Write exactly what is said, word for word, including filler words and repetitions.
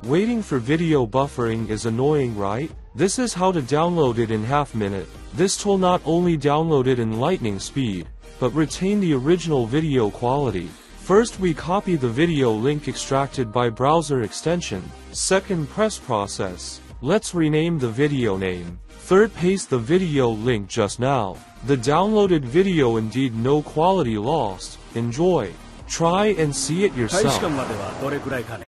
Waiting for video buffering is annoying, right? This is how to download it in half minute. This tool not only download it in lightning speed, but retain the original video quality. First we copy the video link extracted by browser extension. Second, press process. Let's rename the video name. Third, paste the video link just now. The downloaded video indeed no quality lost. Enjoy. Try and see it yourself.